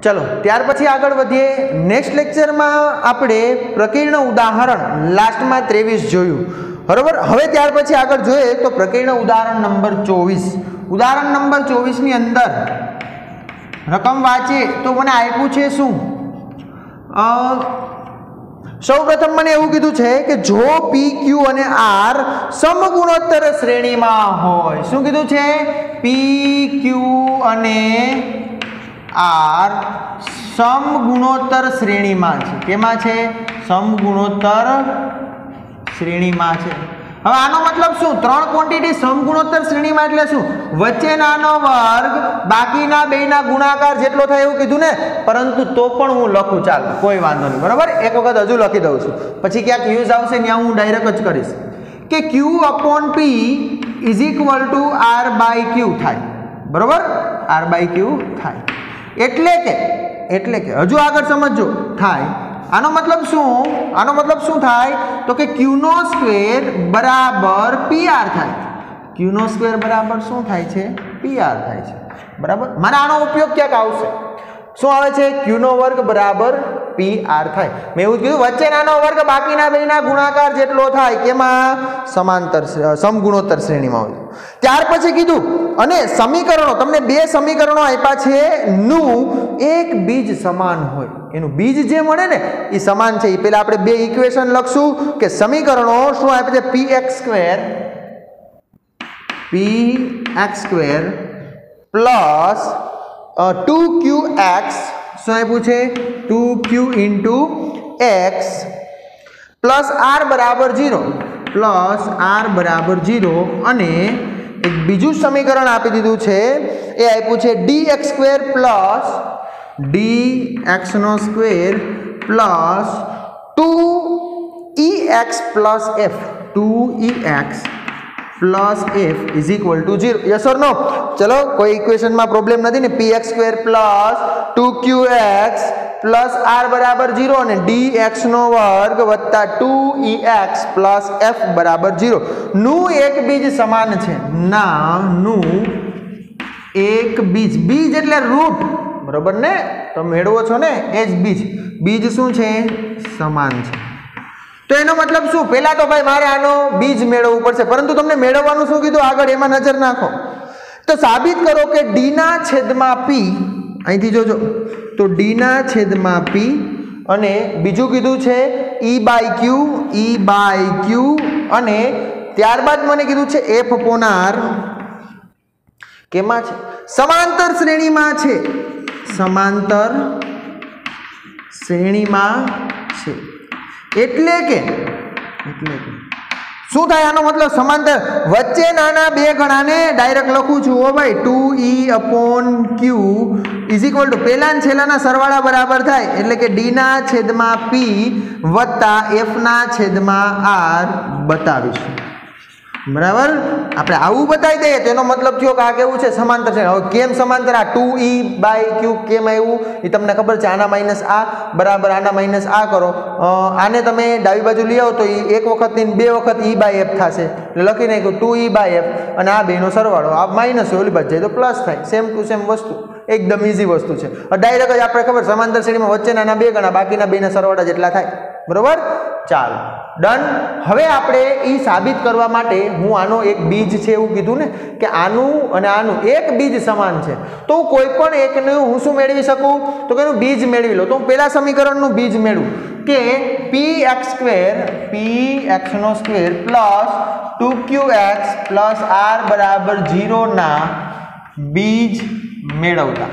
चलो त्यार पछी आगळ वधीए। नेक्स्ट लेक्चर में आपणे प्रकीर्ण उदाहरण लास्ट में 23 जोयुं बराबर। हवे त्यार पछी आगळ जोईए तो प्रकीर्ण उदाहरण नंबर 24। उदाहरण नंबर 24 नी अंदर रकम वाँचीए तो मने आप्युं छे शुं? सौ प्रथम मैंने एवं कीधुं छे कि जो पी क्यू अने आर समगुणोत्तर श्रेणी में होय। शुं कीधुं छे? पी क्यू अने आर समगुणोत्तर श्रेणी में छे। केमां छे? समगुणोत्तर श्रेणी में छे। हवे आनो मतलब शुं? त्रण क्वोंटिटी समगुणोत्तर श्रेणी में एटले शुं? वच्चेनानो वर्ग बाकीना बेना गुणाकार जेटलो थाय एवुं कीधुं ने, परंतु तो पण हूँ लखुं, चाल कोई वांधो नहीं बराबर। एक वखत हजू लखी दઉં છું, પછી ક્યાંક યુઝ આવશે ત્યાં હું ડાયરેક્ટ જ કરીશ કે q upon p is equal to r by q થાય બરાબર। r by q થાય એટલે કે હજુ આગળ સમજો થાય। આનો મતલબ શું? આનો મતલબ શું થાય તો કે q નો સ્ક્વેર બરાબર pr થાય। q નો સ્ક્વેર બરાબર શું થાય છે? pr થાય છે બરાબર। મારે આનો ઉપયોગ ક્યાંક આવશે। શું આવે છે? q નો વર્ગ બરાબર pr થાય। મેં એવું કીધું વચ્ચેનાનો વર્ગ બાકીના બેના ગુણાકાર જેટલો થાય કેમાં? સમાંતર સમગુણોત્તર શ્રેણીમાં હોય। ત્યાર પછી કીધું અને સમીકરણો તમને બે સમીકરણો આપ્યા છે નું એક બીજ સમાન હોય। એનું બીજ જે મળે ને એ સમાન છે। એ પહેલા આપણે બે ઇક્વેશન લખશું કે સમીકરણો શું આપે છે? px સ્ક્વેર પ્લસ 2qx શું આપ્યું છે? 2q into x plus r બરાબર 0 અને એક બીજું સમીકરણ આપી દીધું છે એ આપ્યું છે dx સ્ક્વેર પ્લસ dx નો square plus 2ex plus f 2ex plus F is equal to 0। Yes और नो? चलो कोई इक्वेशन में प्रॉब्लम नहीं ने। px square plus 2qx plus r बराबर 0 और dx नो वर्ग वत्ता 2ex प्लस f बराबर 0 नु एक बीज समान छे ना नु एक बीज बीज एटले रूट बराबर ने तो मेळवो छो ने ए ज बीज बीज शुं छे? समान छे। तो एनो मतलब शुं? पहला तो भाई मारे आनो बीज मेळवવું પડશે, પરંતુ તમને મેળવવાનું શું કીધું આગળ એમાં નજર નાખો। તો સાબિત કરો કે d ના છેદમાં p, અહીંથી જોજો તો d ના છેદમાં p અને બીજું કીધું છે e by q અને ત્યારબાદ મને કીધું છે f upon r કેમાં છે? સમાંતર શ્રેણીમાં છે। સમાંતર શ્રેણીમાં છે એટલે કે શું થાય? આનો મતલબ સમાંતર વચ્ચે નાના બે ગણાને ડાયરેક્ટ લખું છું ઓ ભાઈ 2e upon q is equal to પહેલા ને છેલ્લાના સરવાળા બરાબર થાય એટલે કે d ના છેદમાં p વત્તા f ના છેદમાં r બતાવીશું બરાબર। આપણે આવું બતાવી દઈએ તો એનો મતલબ થયો કે આ કેવું છે? સમાંતર છે। હવે કેમ સમાંતર? આ 2e by q કેમ આવ્યું એ તમને ખબર છે? આના માઇનસ આ બરાબર આના માઇનસ આ કરો, આને તમે ડાબી બાજુ લઈ આવો તો એ એક વખત ની બે વખત e by f થશે એટલે લખી નાખ્યું 2e by f અને આ બેનો સરવાળો આ માઇનસ હોય ઓલી બાજુ જાય તો પ્લસ થાય। સેમ ટુ સેમ વસ્તુ, એકદમ ઈઝી વસ્તુ છે। ડાયરેક્ટ જ આપણે ખબર સમાંતર શ્રેણીમાં વચ્ચેના બે ગણા બાકીના બેના સરવાળા જેટલા થાય બરાબર। ચાલો ડન। હવે આપણે એ સાબિત કરવા માટે હું આનો એક બીજ છે એવું કીધું ને કે આનું અને આનું એક બીજ સમાન છે તો કોઈ પણ એકનું હું શું મેળવી શકું તો કે એનું બીજ મેળવી લો। તો હું પહેલા સમીકરણનું બીજ મેળવું કે px નો square plus 2qx plus r બરાબર 0 ના બીજ મેળવતા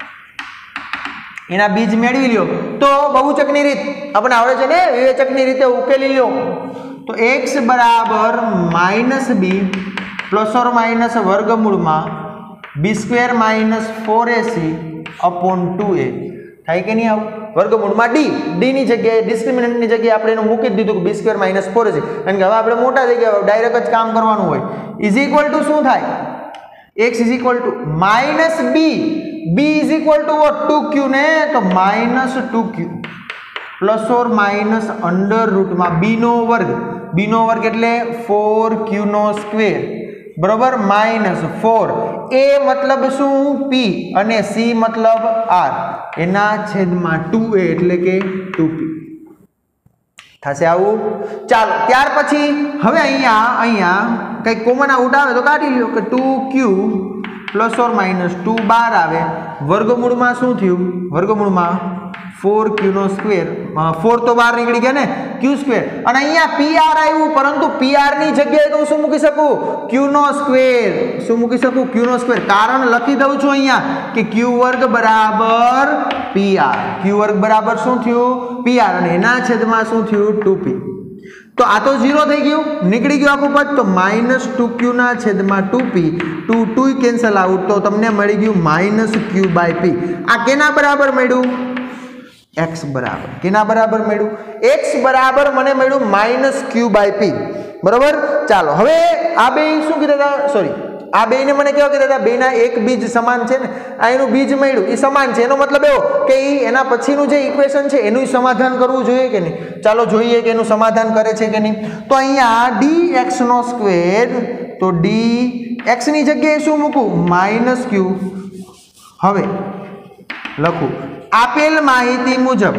એના બીજ મેળવી લ્યો તો બહુચકની રીત આપણે આવડે છે ને, વિવેચકની રીતે ઉકેલી લ્યો તો x બરાબર -b પ્લસ ઓર માઇનસ વર્ગમૂળમાં b square minus 4ac upon 2a થાય કે નહીં? આવું વર્ગમૂળમાં d ની જગ્યાએ ડિસ્ક્રિમિનન્ટની જગ્યાએ આપણે એનું મૂકી જ દીધું કે b સ્ક્વેર માઇનસ 4ac કારણ કે હવે આપણે મોટા થઈ ગયા ડાયરેક્ટ જ કામ કરવાનું હોય। ઇઝ ઇક્વલ ટુ શું થાય? x is equal to minus b is equal to what? 2q ने तो माइनस 2q प्लस और माइनस अंडर रूट में b नो वर्ग एटले 4q नो स्क्वेर बराबर -4 ए मतलब शू p અને c मतलब r એના છેદમાં 2a એટલે કે 2p થશે આવું। ચાલો ત્યાર પછી હવે અહીંયા કંઈક કોમન આઉટ આવે તો કાઢી લ્યો કે 2q ± 2 બહાર આવે વર્ગમૂળમાં શું થયું વર્ગમૂળમાં 4q નો સ્ક્વેર 4 તો બહાર નીકળી ગયા ને q સ્ક્વેર અને અહીંયા pr આવ્યું પરંતુ pr ની જગ્યાએ તો શું મૂકી શકું q નો સ્ક્વેર શું મૂકી શકું q નો સ્ક્વેર કારણ લખી દઉં છું અહીંયા કે q વર્ગ બરાબર pr q વર્ગ બરાબર શું થયું pr અને એના છેદમાં શું થયું 2p तो आ तो 0 થઈ ગયું નીકળી ગયું આખું પદ તો -2q ના છેદમાં 2p 2 કેન્સલ આઉટ તો તમને મળી ગયું -q/p આ કેના બરાબર મળ્યું x બરાબર કેના બરાબર મળ્યું x બરાબર મને મળ્યું -q/p બરાબર ચાલો હવે આ બે શું કીધા હતા સોરી આ બેને મને કેવા કીધા હતા બેના એક બીજ સમાન છે ને આ એનું બીજ મળ્યું એ સમાન છે એનો મતલબ એવો કે ઈ એના પછીનું જે ઇક્વેશન છે એનું સમાધાન કરવું જોઈએ કે નહીં ચાલો જોઈએ કે એનું સમાધાન કરે છે કે નહીં તો અહીંયા dx નો સ્ક્વેર તો dx ની જગ્યાએ શું મૂકું -q હવે લખું આપેલ માહિતી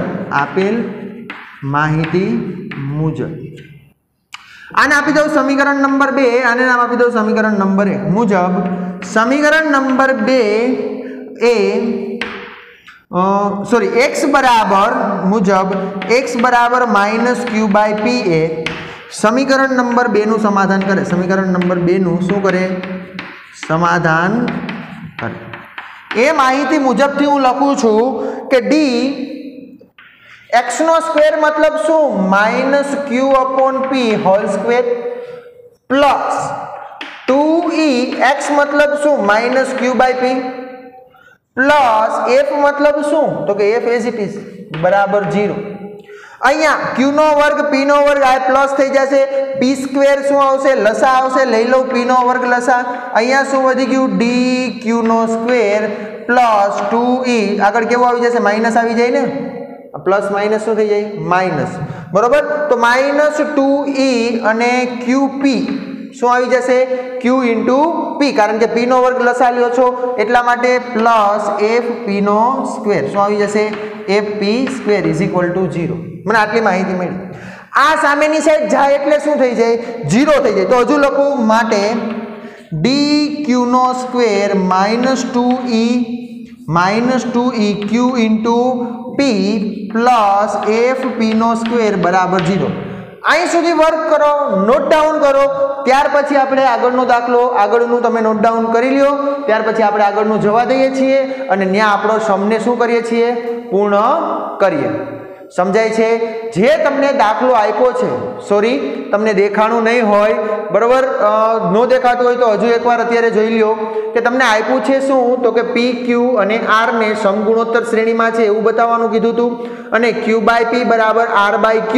મુજબ आने आपी दो समीकरण नंबर 2 आने नाम आपी दो समीकरण नंबर 1 मुजब समीकरण नंबर 2 ए सॉरी x बराबर मुजब x बराबर -q/p ए समीकरण नंबर 2 નું સમાધાન કરે સમીકરણ નંબર 2 નું શું કરે સમાધાન કરે એ માહિતી મુજબથી હું લખું છું કે d x નો સ્ક્વેર मतलब शू -q/p whole square plus 2e x मतलब शू -q/p प्लस f मतलब शू तो कि f एज इट इज बराबर 0 અહીંયા q નો વર્ગ p નો વર્ગ આ પ્લસ થઈ જશે p સ્ક્વેર શું આવશે લસા આવશે લઈ લો p નો વર્ગ લસા અહીંયા શું વધી ગયું dq નો સ્ક્વેર પ્લસ 2e આગળ કેવું આવી જશે માઈનસ આવી જાય ને प्लस माइनस शू थी जाए माइनस बराबर तो -2e અને qp શું આવી જશે q * p કારણ કે p નો વર્ગ લસા લ્યો છો એટલા માટે પ્લસ fp નો સ્ક્વેર શું આવી જશે fp સ્ક્વેર = 0 મને આટલી માહિતી મળી આ સામેની સાઈડ જાય એટલે શું થઈ જાય 0 થઈ જાય તો હજુ લખું માટે dq નો square -2eq * p plus fp नो स्क्वेर बराबर 0 અહીં સુધી વર્ક કરો નોટ ડાઉન કરો ત્યાર પછી આપણે આગળનો દાખલો આગળનું તમે નોટ ડાઉન કરી લ્યો ત્યાર પછી આપણે આગળનું જવા દઈએ છીએ અને ન્યા આપણો સમને શું કરીએ છીએ પૂર્ણ કરીએ સમજાય છે જે તમને દાખલો આપ્યો છે સોરી તમને દેખાણું નહીં હોય બરાબર નો દેખાતું હોય તો હજુ એકવાર અત્યારે જોઈ લ્યો કે તમને આપ્યું છે શું તો કે pq અને r ને સમગુણોત્તર શ્રેણીમાં છે એવું બતાવવાનું કીધું હતું અને q/p બરાબર r/q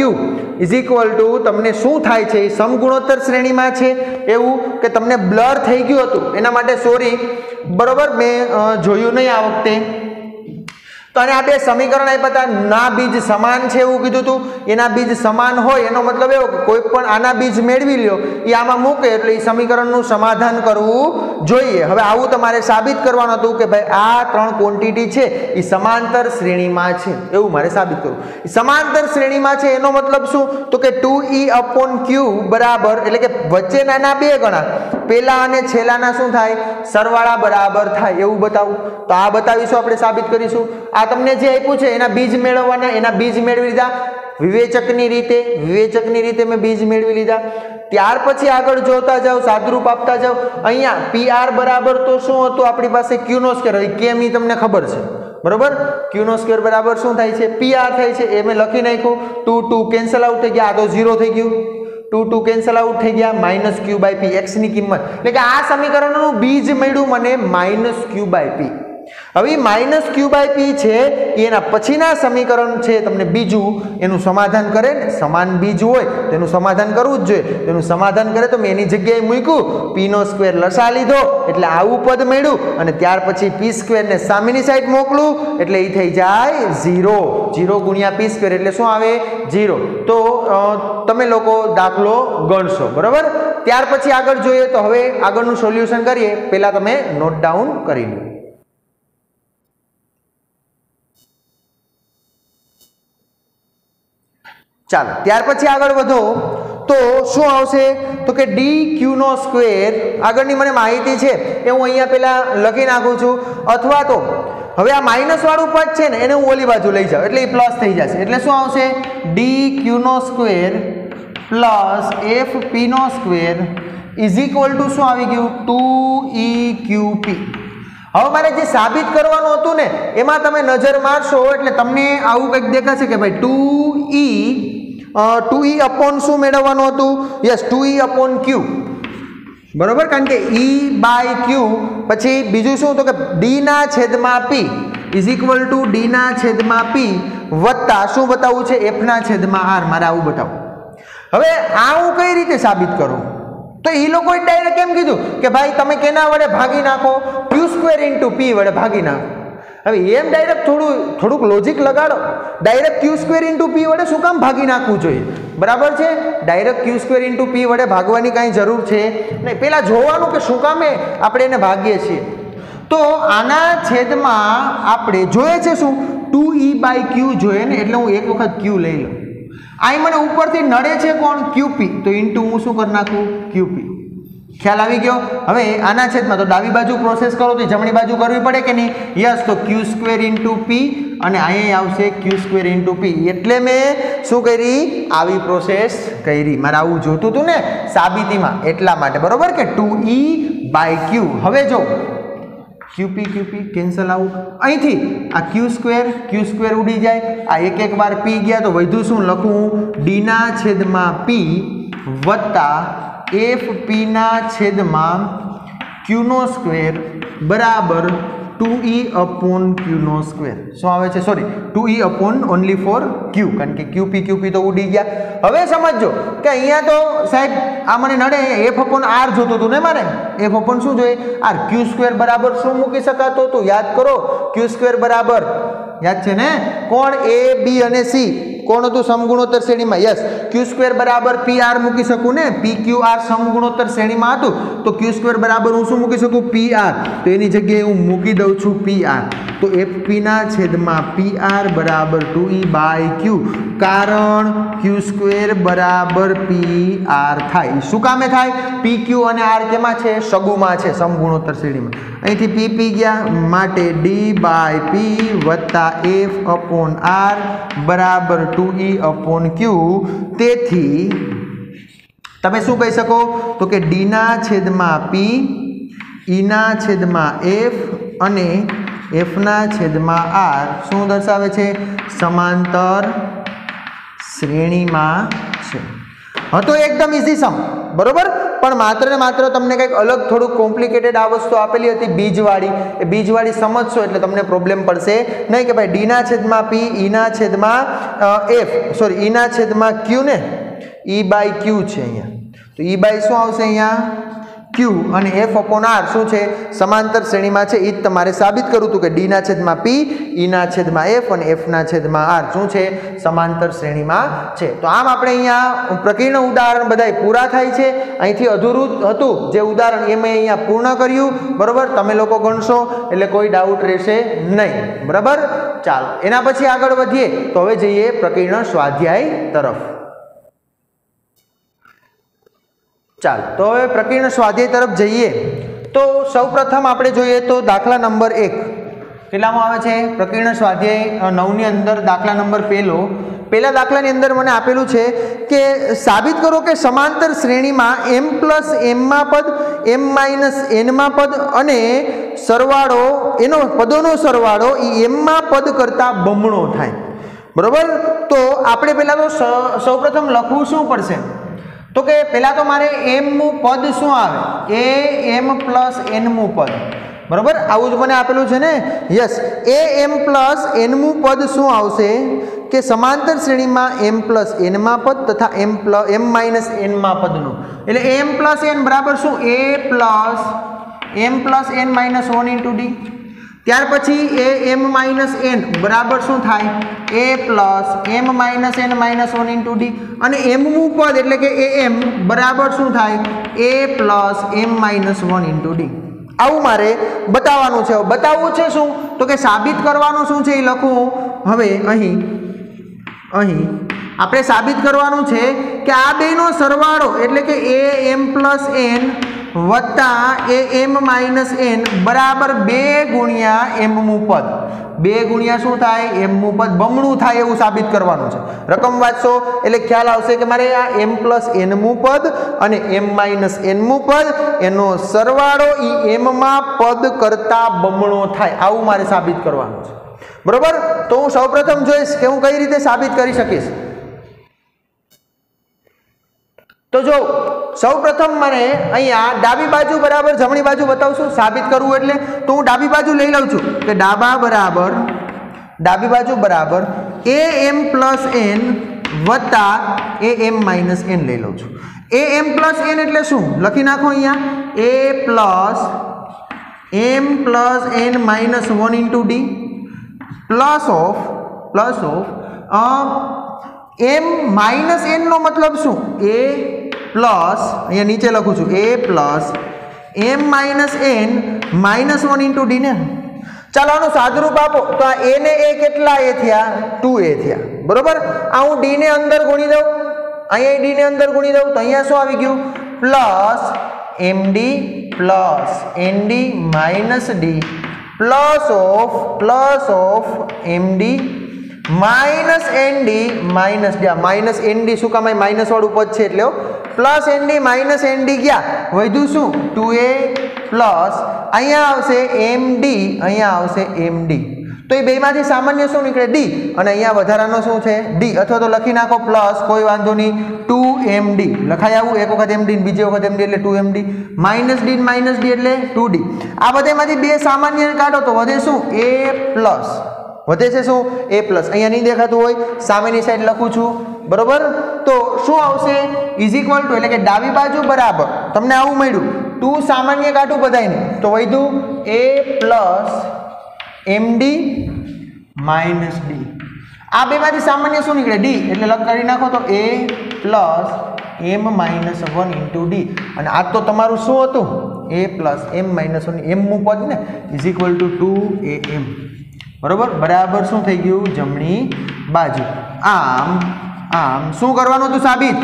= તમને શું થાય છે સમગુણોત્તર શ્રેણીમાં છે એવું કે તમને બ્લર થઈ ગયું હતું એના માટે સોરી બરાબર મેં જોયું નહીં આ વખતે तो आ बे समीकरण आप्या ना बीज समान है एवं कीधुं हतुं एना बीज समान होय एनो मतलब एवो के कोई पण आना बीज मेळवी ल्यो ए आमां मूके एटले ए समीकरणनुं समाधान करवुं जोईए। हवे आवुं तमारे साबित करवानुं हतुं के भाई आ त्रण क्वोंटिटी छे ए समांतर श्रेणीमां छे एवुं मारे साबित करवुं। समांतर श्रेणीमां छे एनो मतलब शुं तो के 2e/q बराबर एटले के वच्चेना बे गणा पेला अने छेलाना शुं थाय सरवाळा बराबर थाय एवुं बतावुं। तो आ बतावीशुं आपणे साबित करीशुं। आ तमने जे आप्युं छे एना बीज मेळववाना एना बीज मेळवी लीधा विवेचकनी रीते मैं बीज मेळवी लीधा। त्यार पछी आगळ जोता जाओ सादरूप आपता जाओ अहींया pr बराबर तो शुं हतुं आपणी पासे q नो स्क्वेर केम ई तमने खबर छे बराबर q नो स्क्वेर बराबर शुं थाय छे pr थाय छे ए मैं लखी नाख्युं 2 केन्सल आउट थई गया आ तो 0 थई गयुं 2 केन्सल आउट थई गया -q/p x नी किंमत એટલે કે આ સમીકરણનું બીજ મળ્યું મને -q/p। હવે -q/p છે એના પછીના સમીકરણ છે તમને બીજું એનું સમાધાન કરે ને સમાન બીજ હોય તેનું સમાધાન કરવું જ જોઈએ। તેનું સમાધાન કરે તો મેં એની જગ્યાએ મૂક્યું p નો સ્ક્વેર લસા લીધો એટલે આવું પદ મળ્યું અને ત્યાર પછી p સ્ક્વેર ને સામેની સાઈડ મોકલું એટલે એ થઈ જાય 0 0 * p સ્ક્વેર એટલે શું આવે 0। તો તમે લોકો દાખલો ગણશો બરાબર। ત્યાર પછી આગળ જોઈએ તો હવે આગળનું સોલ્યુશન કરીએ, પહેલા તમે નોટ ડાઉન કરી લો. ચાલો ત્યાર પછી આગળ વધો તો શું આવશે તો કે dq નો સ્ક્વેર, આગળની મને માહિતી છે એ હું અહીંયા પહેલા લખી નાખું છું, અથવા તો હવે આ માઇનસ વાળું પદ છે ને એને હું ઓલી બાજુ લઈ જાઉં એટલે એ પ્લસ થઈ જશે, એટલે શું આવશે dq નો સ્ક્વેર પ્લસ fp નો સ્ક્વેર ઇઝ ઇક્વલ ટુ શું આવી ગયું 2eqp. હવે મારે જે સાબિત કરવાનું હતું ને એમાં તમે નજર મારશો એટલે તમને આવું કંઈક દેખાશે કે ભાઈ 2e અપોન શું મેળવવાનું હતું, યસ 2e અપોન q, બરોબર, કારણ કે e બાય q પછી બીજું શું તો કે d ના છેદમાં p is equal to d ના છેદમાં p વત્તા શું બતાવવું છે f ના છેદમાં r, મારે આવું બતાવું. હવે આ હું કઈ રીતે સાબિત કરું, તો એ લોકોએ ડાયરેક્ટ કેમ કીધું કે ભાઈ તમે કેના વડે ભાગી નાખો, q² * p વડે ભાગી નાખો. હવે એમ ડાયરેક્ટ થોડુંક લોજિક લગાડો, ડાયરેક્ટ q² * p વડે શું કામ ભાગી નાખવું જોઈએ, બરાબર છે, ડાયરેક્ટ q² * p વડે ભાગવાની કાંઈ જરૂર છે નહીં, પહેલા જોવાનું કે શું કામે આપણે એને ભાગીએ છીએ. તો આના છેદમાં આપણે જોઈએ છે શું 2e/q જોઈએ ને, એટલે હું એક વખત q લઈ લઉં. અહીં મને ઉપરથી નડે છે કોણ qp, તો ઇન્ટુ હું શું કરી નાખું qp. ખ્યાલ આવી ગયો. હવે આના છેદમાં તો ડાબી બાજુ પ્રોસેસ કરો તો જમણી બાજુ કરવી પડે કે નહીં, યસ, તો q² * p અને અહીં આવશે q² * p, એટલે મેં શું કરી આવી પ્રોસેસ કરી, મારે આવું જોતું હતું ને સાબિતીમાં એટલા માટે, બરોબર કે 2e/q. હવે જો qp કેન્સલ આઉટ, અહીંથી આ q² ઉડી જાય, આ એક વાર p ગયા તો વધ્યું શું લખું d ના છેદમાં p વત્તા fp ના છેદમાં q નો સ્ક્વેર બરાબર 2e અપોન q નો સ્ક્વેર. શું આવે છે, sorry 2e upon only four q, કારણ કે qp તો ઉડી ગયા. હવે સમજો કે અહીંયા તો સાહેબ આ મને નડે f અપોન r જોતું હતું ને, મારે f અપોન શું જોઈએ r, q² બરાબર શું મૂકી શકાતો હતું, યાદ કરો q² બરાબર યાદ છે ને કોણ a b અને c કોણ હતું સમગુણોત્તર શ્રેણીમાં, યસ q² બરાબર pr મૂકી શકું ને, pqr સમગુણોત્તર શ્રેણીમાં હતું તો q² બરાબર હું શું મૂકી શકું pr, તો એની જગ્યાએ હું મૂકી દઉં છું pr, તો fp ના છેદમાં pr બરાબર 2e/q, કારણ q² બરાબર pr થાય. શું કામે થાય, pq અને r કેમાં છે સગુમાં છે સમગુણોત્તર શ્રેણીમાં, અહીંથી p ગયા માટે d/p વત્તા f અપોન r બરાબર 2e અપોન q. તેથી તમે શું કહી શકો તો કે d ના છેદમાં p, e ના છેદમાં f અને f ના છેદમાં r શું દર્શાવે છે, સમાંતર શ્રેણીમાં છે. હતો એકદમ ઇઝી સમ, બરોબર, પણ માત્ર ને માત્ર તમને કંઈક અલગ થોડુંક કોમ્પ્લિકેટેડ આ વસ્તુ આપેલી હતી બીજવાળી, એ બીજવાળી સમજશો એટલે તમને પ્રોબ્લેમ પડશે નહીં કે ભાઈ d ના છેદમાં p, e ના છેદમાં f, સોરી e ના છેદમાં q ને e/q છે અહીંયા, તો e/ શું આવશે અહીંયા q અને f અપોન r શું છે સમાંતર શ્રેણીમાં છે. એ જ તમારે સાબિત કરવું હતું કે d ના છેદમાં p, e ના છેદમાં f અને f ના છેદમાં r શું છે સમાંતર શ્રેણીમાં છે. તો આમ આપણે અહીંયા પ્રકીર્ણ ઉદાહરણ બધાય પૂરા થાય છે. અહીંથી અધૂરું હતું જે ઉદાહરણ એ મેં અહીંયા પૂર્ણ કર્યું, બરોબર, તમે લોકો ગણશો એટલે કોઈ ડાઉટ રહેશે નહીં, બરાબર. ચાલો એના પછી આગળ વધીએ તો હવે જઈએ પ્રકીર્ણ સ્વાધ્યાય તરફ. ચાલો તો હવે પ્રકીર્ણ સ્વાધ્યાય તરફ જઈએ તો સૌપ્રથમ આપણે જોઈએ તો દાખલા નંબર 1 કેટલામાં આવે છે પ્રકીર્ણ સ્વાધ્યાય 9 ની અંદર દાખલા નંબર પહેલા દાખલાની અંદર મને આપેલું છે કે સાબિત કરો કે સમાંતર શ્રેણીમાં m પ્લસ m માં પદ, m માઇનસ n માં પદ અને સરવાળો એનો પદોનો સરવાળો એ m માં પદ કરતાં બમણો થાય, બરોબર. તો આપણે પહેલાં તો સૌપ્રથમ લખવું શું પડશે તો કે પહેલાં તો મારે m મું પદ શું આવે a m પ્લસ n મું પદ, બરોબર, આવું જ મને આપેલું છે ને, yes. a m plus n મું પદ શું આવશે કે સમાંતર શ્રેણીમાં m પ્લસ n માં પદ તથા m માઇનસ n માં પદનું, એટલે m પ્લસ n બરાબર શું a plus m plus n minus 1 into d. ત્યાર પછી એ m માઇનસ n બરાબર શું થાય a plus m minus n minus 1 into D અને mનું પદ એટલે કે am બરાબર શું થાય a plus m minus 1 into D. આવું મારે બતાવવાનું છે. બતાવવું છે શું તો કે સાબિત કરવાનું શું છે એ લખું. હવે અહીં આપણે સાબિત કરવાનું છે કે આ બેનો સરવાળો એટલે કે am પ્લસ n વત્તા am માઇનસ n બરાબર 2 ગુણ્યા mનું પદ. 2 ગુણ્યા શું થાય mનું પદ બમણું થાય એવું સાબિત કરવાનું છે. રકમ વાંચશો એટલે ખ્યાલ આવશે કે મારે આ m પ્લસ nનું પદ અને m માઇનસ nનું પદ એનો સરવાળો એ m માં પદ કરતા બમણો થાય આવું મારે સાબિત કરવાનું છે. બરોબર. તો હું સૌપ્રથમ જોઈશ કે હું કઈ રીતે સાબિત કરી શકીશ. તો જો સૌપ્રથમ મને અહીંયા ડાબી બાજુ બરાબર જમણી બાજુ બતાવશું સાબિત કરવું એટલે તો હું ડાબી બાજુ લઈ લઉં છું કે ડાબી બાજુ બરાબર am પ્લસ n વત્તા am માઇનસ n લઈ લઉં છું. am પ્લસ n એટલે શું લખી નાખો અહીંયા a plus m plus n minus 1 into D plus of m minus n નો મતલબ શું a પ્લસ અહીંયા નીચે લખું છું a plus m minus n minus 1 into D ને. ચાલો આનું સાદુરૂપ આપો તો આ a ને a કેટલા a થયા 2a થયા. બરોબર. આ હું d ને અંદર ગુણી દઉં અહીંયા d ને અંદર ગુણી દઉં તો અહીંયા શું આવી ગયું plus md plus nd minus d plus of md minus nd minus D. Minus nd શું કામ માઇનસ વાળું પદ છે એટલે પ્લસ nd માઇનસ nd ગયા વધ્યું શું 2a પ્લસ અહીંયા આવશે md અહીંયા આવશે md. તો એ બેમાંથી સામાન્ય શું નીકળે d અને અહીંયા વધારાનો શું છે d અથવા તો લખી નાખો પ્લસ કોઈ વાંધો નહીં 2md લખાય આવું એક વખત md બીજી વખત md એટલે 2md માઇનસ d એટલે 2d. આ બધામાંથી બે સામાન્ય કાઢો તો વધે શું a પ્લસ વધે છે શું a પ્લસ. અહીંયા નહીં દેખાતું હોય સામેની સાઈડ લખું છું. બરોબર. તો શું આવશે ઇઝ ઇક્વલ ટુ એટલે કે ડાબી બાજુ બરાબર તમને આવું મળ્યું 2 સામાન્ય કાઢું બધાને તો વધ્યું a plus md minus d. આ બેમાંથી સામાન્ય શું નીકળે d એટલે લખ કરી નાખો તો a plus m minus 1 into D અને આ તો તમારું શું હતું a plus m minus 1 m નું પદ ને ઇઝ ઇક્વલ ટુ 2am. બરોબર. બરાબર શું થઈ ગયું જમણી બાજુ. આમ શું કરવાનું હતું સાબિત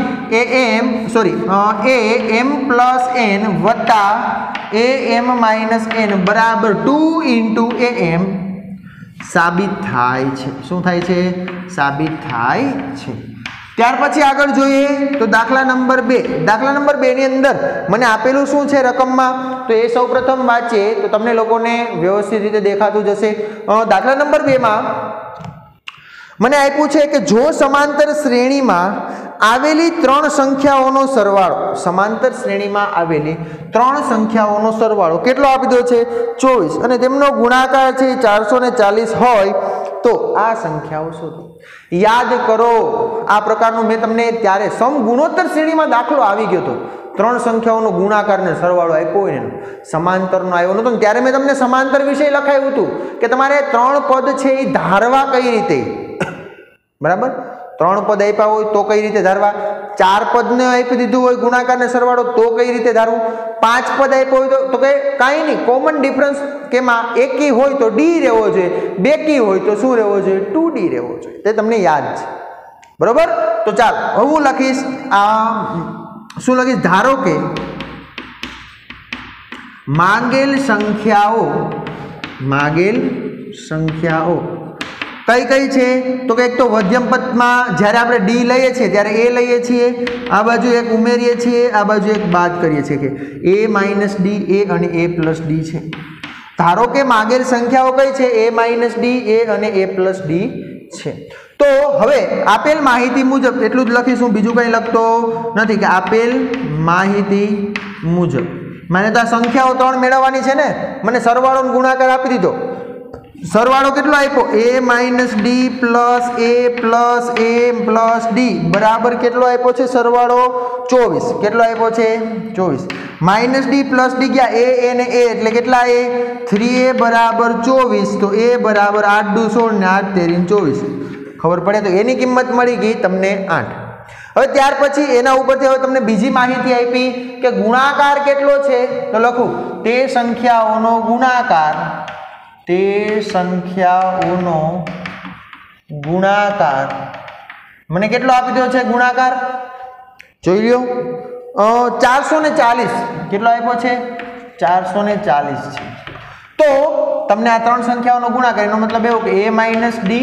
am પ્લસ n વત્તા am માઇનસ n બરાબર 2 ઇન્ટુ am સાબિત થાય છે. શું થાય છે સાબિત થાય છે. ત્યાર પછી આગળ જોઈએ તો દાખલા નંબર 2. દાખલા નંબર 2 ની અંદર મને આપેલું શું છે રકમમાં તો એ સૌપ્રથમ વાંચીએ તો તમને લોકોને વ્યવસ્થિત રીતે દેખાતું જશે. દાખલા નંબર 2 માં મને આપ્યું છે કે જો સમાંતર શ્રેણીમાં આવેલી 3 સંખ્યાઓનો સરવાળો સમાંતર શ્રેણીમાં આવેલી 3 સંખ્યાઓનો સરવાળો કેટલો આપી દો છે 24 અને તેમનો ગુણાકાર છે 440 હોય તો આ સંખ્યાઓ શોધો. યાદ કરો આ પ્રકારનું મેં તમને ત્યારે સમગુણોત્તર શ્રેણીમાં દાખલો આવી ગયો હતો. 3 સંખ્યાઓનો ગુણાકાર ને સરવાળો આપ્યો હોય ને સમાંતરનો આવ્યો નતો ને ત્યારે મેં તમને સમાંતર વિશે લખાયું હતું કે તમારે 3 પદ છે એ ધારવા કઈ રીતે. બરાબર. 3 પદ આપ્યા હોય તો કઈ રીતે ધારવા 4 પદને આપી દીધું હોય ગુણાકાર ને સરવાળો તો કઈ રીતે ધારવું 5 પદ આપ્યો હોય તો કે કાંઈ નહીં કોમન ડિફરન્સ કેમાં એકી હોય તો d રહેવો જોઈએ બેકી હોય તો શું રહેવો જોઈએ 2d રહેવો જોઈએ. તે તમને યાદ છે. બરોબર. તો ચાલ હું લખીશ શું લખીશ ધારો કે માંગેલ સંખ્યાઓ કઈ છે તો કે એક તો મધ્યમ પદમાં જ્યારે આપણે d લઈએ છીએ ત્યારે a લઈએ છીએ આ બાજુ એક ઉમેરીએ છીએ આ બાજુ એક બાદ કરીએ છીએ કે a માઇનસ d a અને a પ્લસ d છે. ધારો કે માંગેલ સંખ્યાઓ કઈ છે a માઇનસ d a અને a પ્લસ d છે. તો હવે આપેલ માહિતી મુજબ એટલું જ લખીશું બીજું કંઈ લખતો નથી કે આપેલ માહિતી મુજબ મને તો આ સંખ્યાઓ 3 મેળવવાની છે ને મને સરવાળો ગુણાકાર આપી દીધો સરવાળો કેટલો આપ્યો a minus D plus a plus a plus D બરાબર કેટલો આપ્યો છે સરવાળો 24 કેટલો આપ્યો છે 24 માઇનસ ડી પ્લસ ડી ગયા a અને a એટલે કેટલા a 3a બરાબર 24 તો a બરાબર 8 દુ 16 ને 8 તેરી 24 ખબર પડે તો એની કિંમત મળી ગઈ તમને 8. હવે ત્યાર પછી એના ઉપરથી હવે તમને બીજી માહિતી આપી કે ગુણાકાર કેટલો છે તો લખું તે સંખ્યાઓનો ગુણાકાર મને કેટલો આપી દો છે ગુણાકાર જોઈ લ્યો 440 કેટલો આપ્યો છે 440 છે. તો તમને આ ત્રણ સંખ્યાઓનો ગુણાકાર એનો મતલબ એવો કે a minus D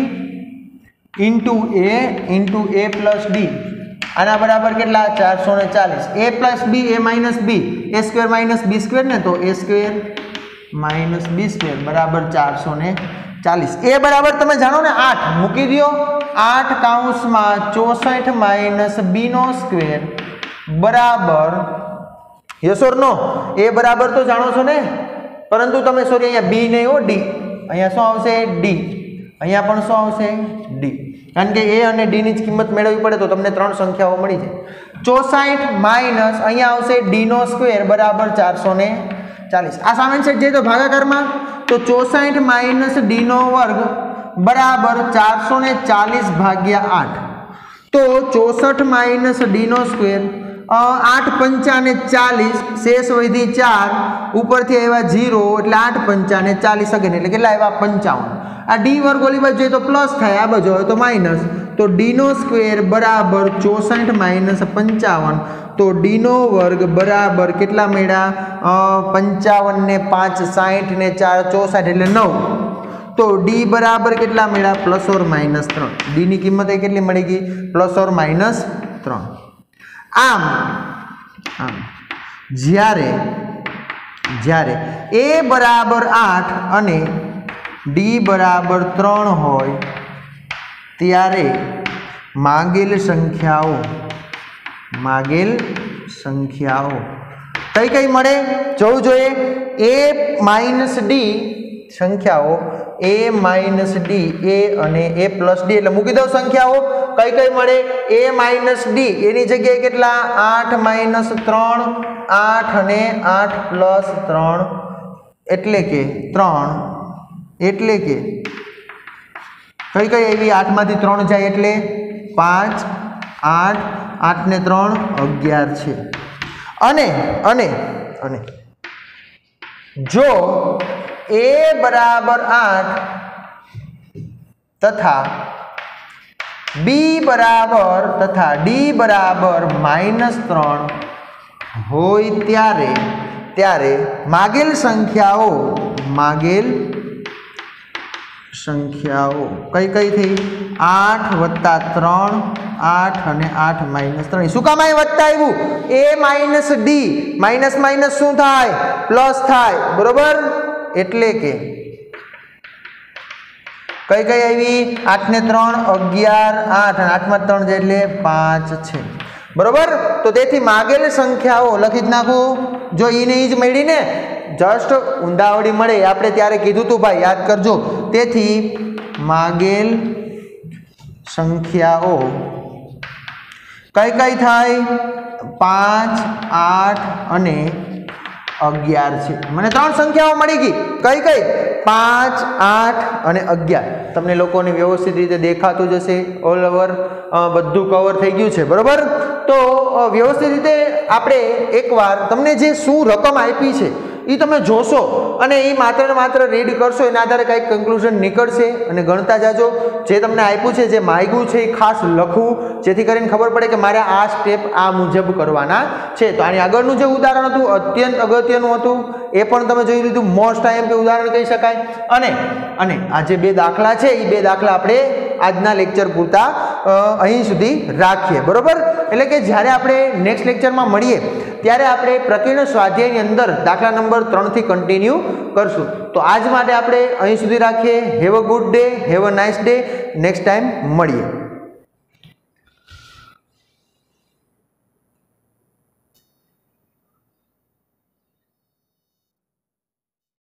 into a plus D આના બરાબર કેટલા 440 a plus B a minus B a square minus B square ને તો a square minus B square બરાબર 440 એ બરાબર તમે જાણો ને 8 મૂકી દો 8 કૌંસમાં 64 માઇનસ બી નો સ્ક્વેર બરાબર યસ ઓર નો એ બરાબર તો જાણો છો ને પરંતુ તમે સોરી અહીંયા બી નહીં હો ડી અહીંયા શું આવશે ડી અહીંયા પણ શું આવશે ડી કારણ કે એ અને ડી ની જ કિંમત મેળવવી પડે તો તમને ત્રણ સંખ્યાઓ મળી જાય 64 માઇનસ અહીંયા આવશે ડી નો સ્ક્વેર બરાબર 440 આ સામાન્ય સેટ જાય તો ભાગાકારમાં તો 64 માઇનસ ડી નો વર્ગ બરાબર 440 ભાગ્યા 8 તો 64 માઇનસ ડી નો સ્ક્વેર 8 પંચાને 40 શેષ વધી 4 ઉપરથી આવ્યા 0 એટલે 8 પંચાને 40 અગેન એટલે કેટલા આવ્યા 55 આ ડી વર્ગ ઓલી બાજુ જોઈએ તો પ્લસ થાય આ બાજુ હોય તો માઇનસ તો ડી નો સ્ક્વેર બરાબર 64 માઇનસ 55 તો ડી નો વર્ગ બરાબર કેટલા મળ્યા 55 ને 5 60 ને 4 64 એટલે 9 તો ડી બરાબર કેટલા મળ્યા પ્લસ ઓર માઇનસ 3 ડી ની કિંમત એ કેટલી મળી ગઈ પ્લસ ઓર માઇનસ 3 આમ જ્યારે a બરાબર 8 અને ડી બરાબર 3 હોય ત્યારે માંગેલ સંખ્યાઓ કઈ કઈ મળે જોવું જોઈએ a માઇનસ ડી સંખ્યાઓ a માઇનસ ડી a અને a પ્લસ ડી એટલે મૂકી દો સંખ્યાઓ કઈ કઈ મળે a માઇનસ ડી એની જગ્યાએ કેટલા 8 માઇનસ 3 8 અને 8 પ્લસ 3 એટલે કે કઈ કઈ આવી 8 માંથી 3 જાય એટલે 5 8 8 ને 3 11 છે અને જો a બરાબર 8 તથા b બરાબર તથા d બરાબર -3 હોય ત્યારે માગેલ સંખ્યાઓ કઈ કઈ થઈ 8 વત્તા 3 8 અને 8 માઇનસ 3 શું કામ અહીં વત્તા આવ્યું a minus D minus minus શું થાય પ્લસ થાય બરોબર એટલે કે કઈ કઈ આવી 8 ને 3 11 8 અને 8 માં 3 જાય એટલે 5 છે બરોબર તો તેથી માગેલ સંખ્યાઓ લખી જ નાખું જો ઈ ને ઈ જ મળી ને જસ્ટ ઊંધાવડી મળે આપણે ત્યારે કીધું તું ભાઈ યાદ કરજો તેથી માગેલ સંખ્યાઓ કઈ કઈ થાય 5 8 અને 11 છે મને ત્રણ સંખ્યાઓ મળી ગઈ કઈ કઈ 5 8 અને 11 તમને લોકોને વ્યવસ્થિત રીતે દેખાતું જશે ઓલ ઓવર બધું કવર થઈ ગયું છે બરોબર તો વ્યવસ્થિત રીતે આપણે એકવાર તમને જે શું રકમ આપી છે એ તમે જોશો અને એ માત્ર ને માત્ર રીડ કરશો એના આધારે કંઈક કન્ક્લુઝન નીકળશે અને ગણતા જાજો જે તમને આપ્યું છે જે માગ્યું છે એ ખાસ લખવું જેથી કરીને ખબર પડે કે મારે આ સ્ટેપ આ મુજબ કરવાના છે તો આની આગળનું જે ઉદાહરણ હતું અત્યંત અગત્યનું હતું એ પણ તમે જોઈ લીધું મોસ્ટ આઈએમપી ઉદાહરણ કહી શકાય અને આ જે બે દાખલા છે એ બે દાખલા આપણે આજના લેક્ચર પૂરતા અહીં સુધી રાખીએ બરોબર એટલે કે જ્યારે આપણે નેક્સ્ટ લેક્ચરમાં મળીએ ત્યારે આપણે પ્રકીર્ણ સ્વાધ્યાયની અંદર દાખલા નંબર 3 થી કન્ટિન્યુ કરશું તો આજ માટે આપણે અહીં સુધી રાખીએ have a good day have a nice day next time મળીએ.